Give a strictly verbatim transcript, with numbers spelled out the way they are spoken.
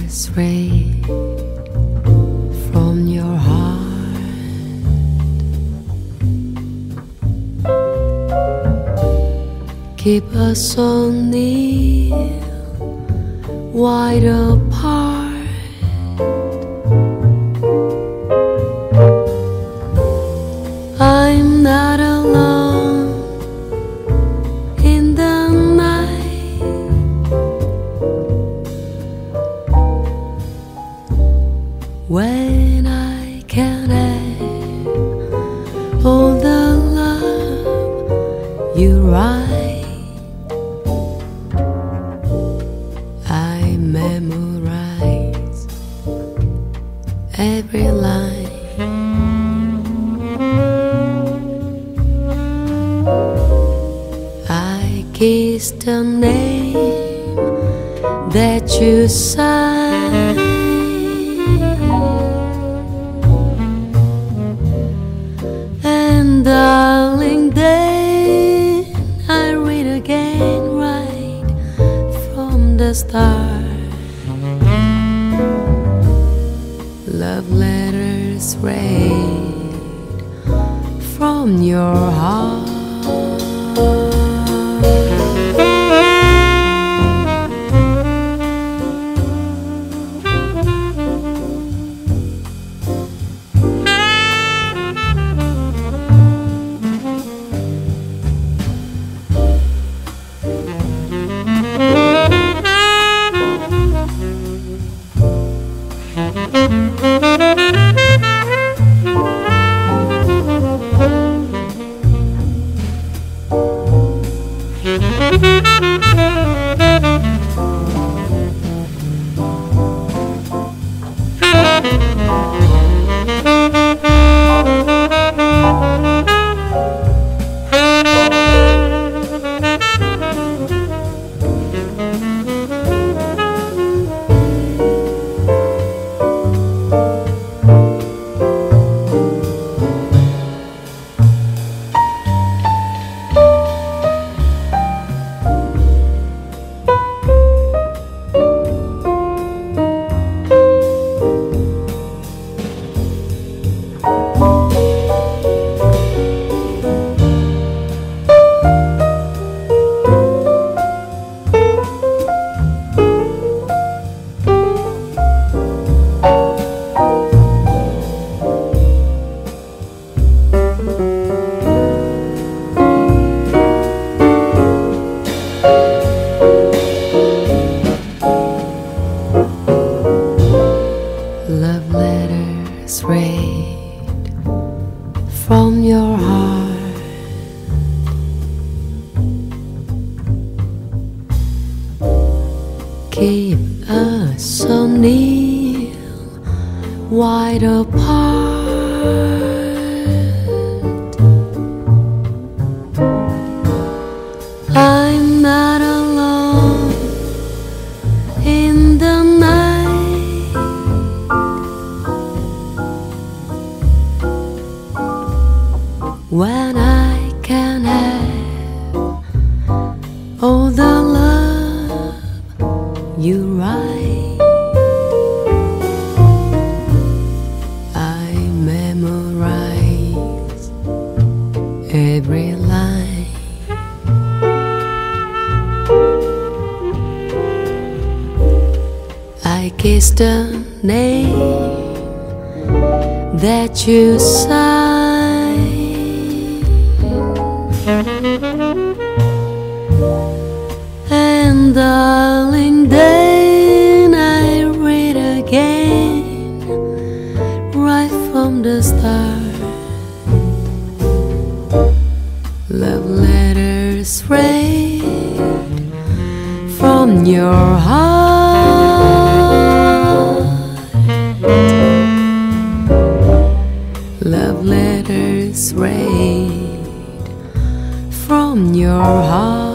letters read from your heart. Keep us so near, wide apart. I'm not alone in the night. When I can't have all the love you write, I memorize every line. I kiss the name that you sign, and darling, then I read again right from the start. Love letters read from your heart. Love letters read from your heart. Keep us so near, wide apart. I'm not alone in the night. When I can have all the love you write, I memorize every line. I kiss the name that you sign, and darling, then I read again right from the start. Love letters read from your heart. Love letters read from your heart.